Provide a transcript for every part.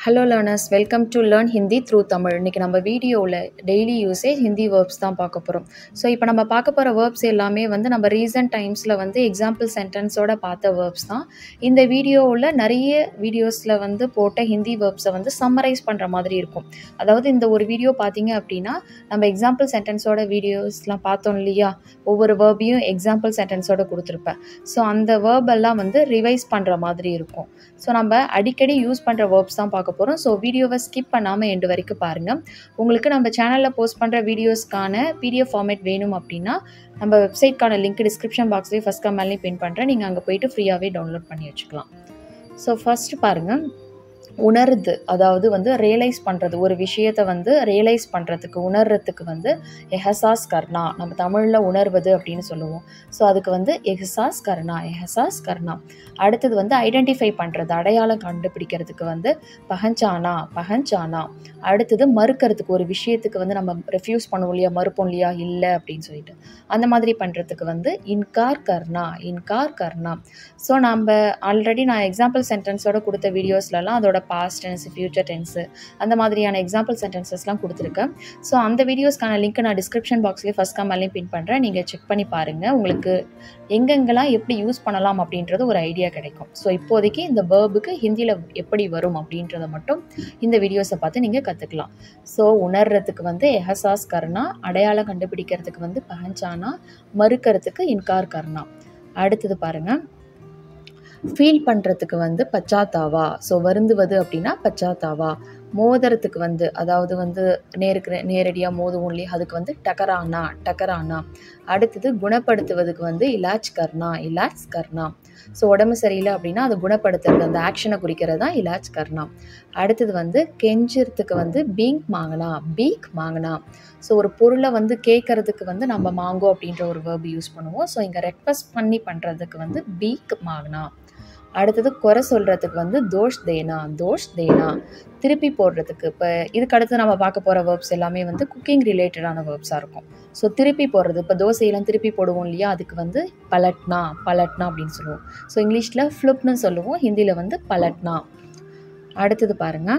Hello learners, welcome to Learn Hindi through Tamil. இன்னைக்கு நம்ம வீடியோவில் டெய்லி யூசேஜ் ஹிந்தி வேர்ப்ஸ் தான் பார்க்க போகிறோம். ஸோ இப்போ நம்ம பார்க்க போகிற வேர்ப்ஸ் எல்லாமே நம்ம ரீசன்ட் டைம்ஸில் எக்ஸாம்பிள் சென்டென்ஸோட பார்த்த வேர்ப்ஸ் தான். இந்த வீடியோவில் நிறைய வீடியோஸில் போட்ட ஹிந்தி வேர்ப்ஸை சம்மரைஸ் பண்ணுற மாதிரி இருக்கும். அதாவது இந்த ஒரு வீடியோ பார்த்தீங்க அப்படின்னா நம்ம எக்ஸாம்பிள் சென்டென்ஸோட வீடியோஸ்லாம் பார்த்தோம் இல்லையா, ஒவ்வொரு வேர்பையும் எக்ஸாம்பிள் சென்டென்ஸோட கொடுத்துருப்பேன். ஸோ அந்த வேர்பெல்லாம் ரிவைஸ் பண்ணுற மாதிரி இருக்கும். ஸோ நம்ம அடிக்கடி யூஸ் பண்ணுற வேர்ப்ஸ் தான் பார்க்க போகிறோம். ஸோ வீடியோவை ஸ்கிப் பண்ணாமல் எண்டு வரைக்கும் பாருங்கள். உங்களுக்கு நம்ம சேனலில் போஸ்ட் பண்ணுற வீடியோஸ்க்கான PDF ஃபார்மேட் வேணும் அப்படின்னா நம்ம வெப்சைட்கான லிங்க் டிஸ்கிரிப்ஷன் பாக்ஸ்லேயே ஃபஸ்ட் கமெண்ட்லேயும் பின் பண்ணுறேன். நீங்கள் அங்கே போய்ட்டு ஃப்ரீயாகவே டவுன்லோட் பண்ணி வச்சுக்கலாம். ஸோ ஃபஸ்ட்டு பாருங்கள், உணருது, அதாவது ரியலைஸ் பண்ணுறது, ஒரு விஷயத்தை ரியலைஸ் பண்ணுறதுக்கு உணர்றதுக்கு எஹசாஸ் கர்னா, நம்ம தமிழில் உணர்வது அப்படின்னு சொல்லுவோம். ஸோ அதுக்கு எஹசாஸ் கர்னா, எஹசாஸ் கர்னா. அடுத்தது ஐடென்டிஃபை பண்ணுறது, அடையாளம் கண்டுபிடிக்கிறதுக்கு பஹஞ்சானா, பஹஞ்சானா. அடுத்தது மறுக்கிறதுக்கு, ஒரு விஷயத்துக்கு நம்ம ரெஃப்யூஸ் பண்ணுவோம் இல்லையா, மறுப்போம் இல்லையா, இல்லை அப்படின்னு சொல்லிட்டு அந்த மாதிரி பண்ணுறதுக்கு இன்கார் கர்னா, இன்கார் கர்னா. ஸோ நம்ம ஆல்ரெடி நான் எக்ஸாம்பிள் சென்டென்ஸோட கொடுத்த வீடியோஸ்லலாம் அதோட பாஸ்ட் டென்ஸ், ஃபியூச்சர் டென்ஸு, அந்த மாதிரியான எக்ஸாம்பிள் சென்டென்சஸ்லாம் கொடுத்துருக்கேன். ஸோ அந்த வீடியோஸ்க்கான லிங்க் நான் டிஸ்கிரிப்ஷன் பாக்ஸ்லேயே ஃபஸ்ட் கமெண்ட்லேயும் பின் பண்ணுறேன். நீங்கள் செக் பண்ணி பாருங்கள், உங்களுக்கு எங்கெங்கெல்லாம் எப்படி யூஸ் பண்ணலாம் அப்படின்றது ஒரு ஐடியா கிடைக்கும். ஸோ இப்போதைக்கு இந்த வேர்புக்கு ஹிந்தியில் எப்படி வரும் அப்படின்றத மட்டும் இந்த வீடியோஸை பார்த்து நீங்கள் கற்றுக்கலாம். ஸோ உணர்றதுக்கு எஹசாஸ் கர்னா, அடையாளம் கண்டுபிடிக்கிறதுக்கு பஹஞ்சானா, மறுக்கிறதுக்கு இன்கார் கர்னா. அடுத்தது பாருங்கள், ஃபீல் பண்ணுறதுக்கு பச்சாத்தாவா. ஸோ வருந்துவது அப்படின்னா பச்சாத்தாவா. மோதுறதுக்கு அதாவது நேரடியாக மோதுவோம் இல்லையா, அதுக்கு டகரானா, டகரானா. அடுத்தது குணப்படுத்துவதுக்கு இலாஜ் கர்னா, இலாஜ் கர்னா. ஸோ உடம்பு சரியில்லை அப்படின்னா அது குணப்படுத்துறது, அந்த ஆக்ஷனை குறிக்கிறது தான் இலாஜ் கர்னா. அடுத்தது கெஞ்சிறதுக்கு பீக் மாங்கனா, பீக் மாங்கனா. ஸோ ஒரு பொருளை கேட்கறதுக்கு நம்ம மாங்கோ அப்படின்ற ஒரு வேர்பு யூஸ் பண்ணுவோம். ஸோ இங்கே ரெக்வஸ்ட் பண்ணி பண்ணுறதுக்கு பீக் மாங்கனா. அடுத்தது குறை சொல்கிறதுக்கு தோஷ் தேனா, தோஷ் தேனா. திருப்பி போடுறதுக்கு, இப்போ இதுக்கு அடுத்து நம்ம பார்க்க போகிற வேர்ப்ஸ் எல்லாமே குக்கிங் ரிலேட்டடான வேர்ப்ஸாக இருக்கும். ஸோ திருப்பி போடுறது, இப்போ தோசையெல்லாம் திருப்பி போடுவோம் இல்லையா, அதுக்கு பலட்னா, பலட்னா அப்படின்னு சொல்லுவோம். ஸோ இங்கிலீஷில் ஃப்ளிப்னு சொல்லுவோம், ஹிந்தியில் பலட்னா. அடுத்தது பாருங்கள்,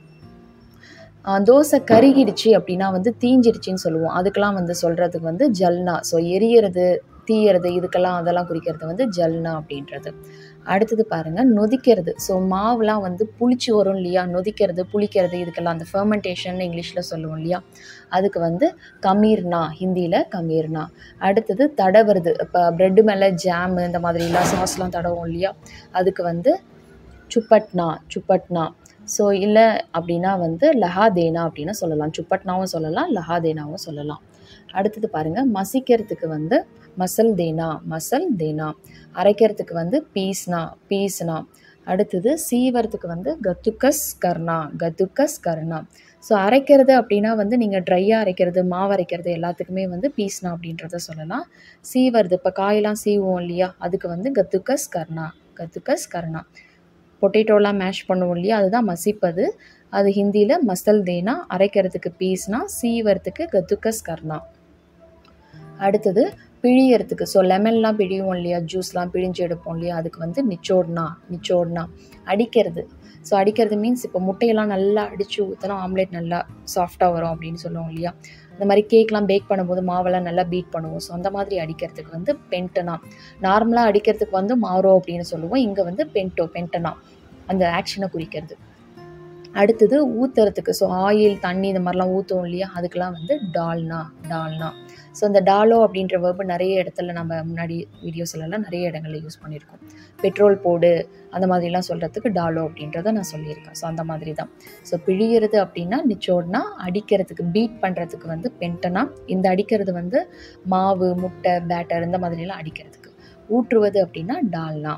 தோசை கருகிடுச்சு அப்படின்னா தீஞ்சிடுச்சின்னு சொல்லுவோம். அதுக்கெல்லாம் சொல்கிறதுக்கு ஜல்னா. ஸோ எரியறது, தீயறது, இதுக்கெல்லாம் அதெல்லாம் குறிக்கிறது ஜல்னா அப்படின்றது. அடுத்தது பாருங்கள், நொதிக்கிறது. ஸோ மாவுலாம் புளிச்சு வரும் இல்லையா, நொதிக்கிறது, புளிக்கிறது, இதுக்கெல்லாம் அந்த ஃபெர்மெண்டேஷன் இங்கிலீஷில் சொல்லுவோம் இல்லையா, அதுக்கு கமீர்னா, ஹிந்தியில் கமீர்னா. அடுத்தது தடவுறது, இப்போ ப்ரெட்டு மேலே ஜாமு இந்த மாதிரிலாம் சாஸ்லாம் தடவும் இல்லையா, அதுக்கு சுப்பட்னா, சுப்பட்னா. ஸோ இல்லை அப்படின்னா லஹா தேனா அப்படின்னு சொல்லலாம். சுப்பட்னாவும் சொல்லலாம், லஹா தேனாவும் சொல்லலாம். அடுத்தது பாருங்கள், மசிக்கிறதுக்கு மசல் தேனா, மசல் தேனா. அரைக்கிறதுக்கு பீஸ்னா, பீஸ்னா. அடுத்தது சீவரத்துக்கு கத்துக்கஸ் கர்னா, கத்துக்கஸ் கர்னா. ஸோ அரைக்கிறது அப்படின்னா நீங்கள் ட்ரையாக அரைக்கிறது, மாவு அரைக்கிறது எல்லாத்துக்குமே பீஸ்னா அப்படின்றத சொல்லலாம். சீவறது, இப்போ காயெல்லாம் சீவோம் இல்லையா, அதுக்கு கத்துக்கஸ் கர்னா, கத்துக்கஸ் கர்னா. பொட்டேட்டோலாம் மேஷ் பண்ணுவோம் இல்லையா, அதுதான் மசிப்பது. அது ஹிந்தியில் மசல் தேனா. அரைக்கிறதுக்கு பீஸ்னா, சீவரத்துக்கு கத்துக்கஸ் கர்னா. அடுத்தது பிழியறதுக்கு, ஸோ லெமன்லாம் பிழிவோம் இல்லையா, ஜூஸ்லாம் பிழிஞ்சு எடுப்போம் இல்லையா, அதுக்கு நிச்சோடனா, நிச்சோடனா. அடிக்கிறது, ஸோ அடிக்கிறது மீன்ஸ் இப்போ முட்டையெல்லாம் நல்லா அடித்து ஊற்றினா ஆம்லேட் நல்லா சாஃப்டாக வரும் அப்படின்னு சொல்லுவோம் இல்லையா. இந்த மாதிரி கேக்லாம் பேக் பண்ணும்போது மாவெல்லாம் நல்லா பீட் பண்ணுவோம். ஸோ அந்த மாதிரி அடிக்கிறதுக்கு பென்டனா. நார்மலாக அடிக்கிறதுக்கு மாரோ அப்படின்னு சொல்லுவோம், இங்கே பென்டோ, பென்டனா, அந்த ஆக்ஷனை குறிக்கிறது. அடுத்தது ஊற்றுறதுக்கு, ஸோ ஆயில், தண்ணி இந்த மாதிரிலாம் ஊற்றுவோம் இல்லையா, அதுக்கெல்லாம் டால்னா, டால்னா. ஸோ இந்த டாலோ அப்படின்ற வேர்பு நிறைய இடத்துல நம்ம முன்னாடி வீடியோஸ்லாம் நிறைய இடங்களில் யூஸ் பண்ணியிருக்கோம். பெட்ரோல் போடு அந்த மாதிரிலாம் சொல்கிறதுக்கு டாலோ அப்படின்றத நான் சொல்லியிருக்கேன். ஸோ அந்த மாதிரி தான். ஸோ பிழியறது அப்படின்னா நிச்சோடனா, அடிக்கிறதுக்கு பீட் பண்ணுறதுக்கு பென்டனா. இந்த அடிக்கிறது மாவு, முட்டை, பேட்டர் இந்த மாதிரிலாம் அடிக்கிறதுக்கு. ஊற்றுவது அப்படின்னா டால்னா.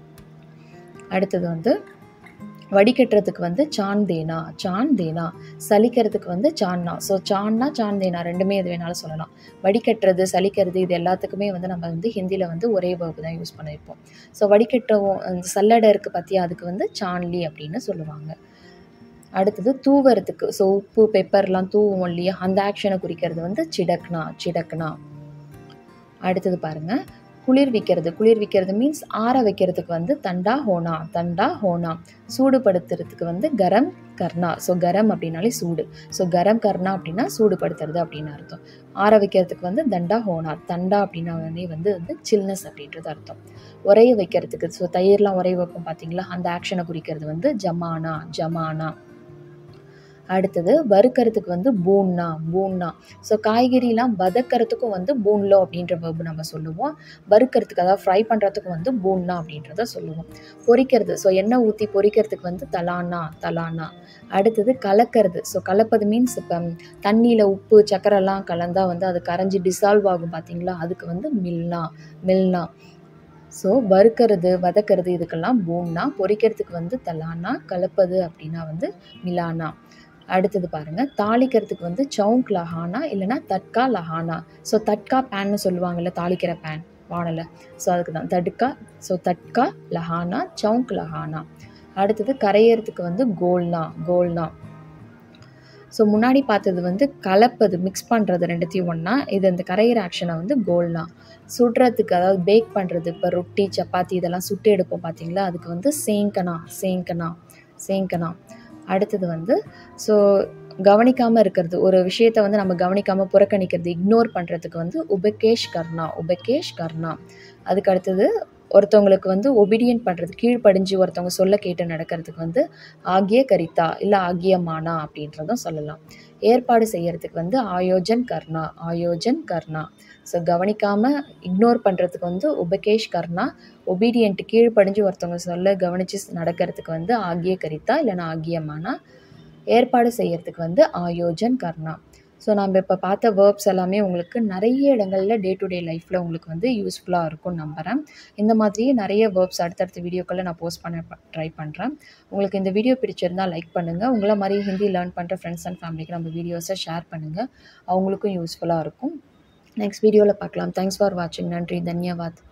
அடுத்தது வடிகட்டுறதுக்கு சான் தேனா, சான் தேனா. சலிக்கிறதுக்கு சான்னா. ஸோ சான்னா, சான் தேனா ரெண்டுமே எது வேணாலும் சொல்லலாம். வடிகட்டுறது, சலிக்கிறது, இது எல்லாத்துக்குமே நம்ம ஹிந்தியில் ஒரே வேர்பு தான் யூஸ் பண்ணியிருப்போம். ஸோ வடிகட்டவும், அந்த சல்லடை இருக்குது பார்த்தியா, அதுக்கு சான்லி அப்படின்னு சொல்லுவாங்க. அடுத்தது தூவறதுக்கு, ஸோ உப்பு, பெப்பர்லாம் தூவும் இல்லையா, அந்த ஆக்ஷனை குறிக்கிறது சிடக்னா, சிடக்னா. அடுத்தது பாருங்கள், குளிர்விக்கிறது மீன்ஸ் ஆற வைக்கிறதுக்கு வந்து தண்டா ஹோனா. சூடுபடுத்துறதுக்கு வந்து கரம் கர்னா. ஸோ கரம் அப்படின்னாலே சூடு. ஸோ கரம் கர்னா அப்படின்னா சூடுபடுத்துறது அப்படின்னு அர்த்தம். ஆற வைக்கிறதுக்கு வந்து தண்டா ஹோனா. தண்டா அப்படின்னாலே வந்து சில்னஸ் அப்படின்றது அர்த்தம். உரைய வைக்கிறதுக்கு, ஸோ தயிர்லாம் உரைய வைப்போம் பார்த்தீங்களா, அந்த ஆக்ஷனை குறிக்கிறது வந்து ஜமானா. அடுத்தது வறுக்கிறதுக்கு வந்து பூன்னா. ஸோ காய்கறிலாம் வதக்கிறதுக்கும் வந்து பூன்லோ அப்படின்ற வேர்பு நம்ம சொல்லுவோம். வறுக்கிறதுக்கு, அதாவது ஃப்ரை பண்ணுறதுக்கும் வந்து பூன்னா அப்படின்றத சொல்லுவோம். பொரிக்கிறது, ஸோ எண்ணெய் ஊற்றி பொரிக்கிறதுக்கு வந்து தலானா. அடுத்தது கலக்கிறது, ஸோ கலப்பது மீன்ஸ் இப்போ தண்ணியில் உப்பு சக்கரைலாம் கலந்தால் வந்து அது கரைஞ்சி டிசால்வ் ஆகும் பார்த்தீங்களா, அதுக்கு வந்து மில்னா. ஸோ வறுக்கிறது வதக்கிறது இதுக்கெல்லாம் பூன்னா, பொரிக்கிறதுக்கு வந்து தலானா, கலப்பது அப்படின்னா வந்து மிலானா. அடுத்தது பாருங்கள், தாளிக்கிறதுக்கு வந்து சவுங்க் லஹானா இல்லைனா தட்கா லஹானா. ஸோ தட்கா பேன்னு சொல்லுவாங்கள்ல, தாளிக்கிற பேன் வானலை, ஸோ அதுக்கு தான் தட்கா. ஸோ தட்கா லஹானா, சவுங்க் லஹானா. அடுத்தது கரையிறதுக்கு வந்து கோல்னா. ஸோ முன்னாடி பார்த்தது வந்து கலப்பது, மிக்ஸ் பண்ணுறது ரெண்டுத்தையும் ஒன்றா. இது இந்த கரையிற ஆக்ஷனை வந்து கோல்னா. சுடுறதுக்கு, அதாவது பேக் பண்ணுறது, இப்போ ரொட்டி சப்பாத்தி இதெல்லாம் சுட்டு எடுப்போம் பார்த்தீங்களா, அதுக்கு வந்து சேங்கனா. அடுத்தது வந்து ஸோ கவனிக்காமல் இருக்கிறது, ஒரு விஷயத்தை வந்து நம்ம கவனிக்காமல் புறக்கணிக்கிறது, இக்னோர் பண்ணுறதுக்கு வந்து உபகேஷ் கர்னா. அதுக்கு அடுத்தது ஒருத்தவங்களுக்கு வந்து ஒபீடியன்ட் பண்ணுறது, கீழ்ப்படிஞ்சு ஒருத்தவங்க சொல்ல கேட்டு நடக்கிறதுக்கு வந்து ஆகிய கரித்தா இல்லை ஆகிய மானா அப்படின்றதும் சொல்லலாம். ஏற்பாடு செய்கிறதுக்கு வந்து ஆயோஜன் கர்னா. ஸோ கவனிக்காமல் இக்னோர் பண்ணுறதுக்கு வந்து உபகேஷ் கர்னா. ஒபீடியன்ட் கீழ்ப்படிஞ்சு ஒருத்தவங்க சொல்ல கவனித்து நடக்கிறதுக்கு வந்து ஆகிய கரித்தா இல்லைனா ஆகிய மானா. ஏற்பாடு செய்கிறதுக்கு வந்து ஆயோஜன் கர்னா. ஸோ நம்ம இப்போ பார்த்த வேர்ப்ஸ் எல்லாமே உங்களுக்கு நிறைய இடங்களில் டே டு டே லைஃப்பில் உங்களுக்கு வந்து யூஸ்ஃபுல்லாக இருக்கும்னு நம்புகிறேன். இந்த மாதிரியே நிறைய வேர்ப்ஸ் அடுத்தடுத்த வீடியோக்களில் நான் போஸ்ட் பண்ண ட்ரை பண்ணுறேன். உங்களுக்கு இந்த வீடியோ பிடிச்சிருந்தால் லைக் பண்ணுங்கள். உங்களை மாதிரி ஹிந்தி லேர்ன் பண்ணுற ஃப்ரெண்ட்ஸ் அண்ட் ஃபேமிலிக்கு நம்ம வீடியோஸை ஷேர் பண்ணுங்கள். அவங்களுக்கும் யூஸ்ஃபுல்லாக இருக்கும். நெக்ஸ்ட் வீடியோவில் பார்க்கலாம். தேங்க்ஸ் ஃபார் வாட்சிங். நன்றி, தன்யவாத்.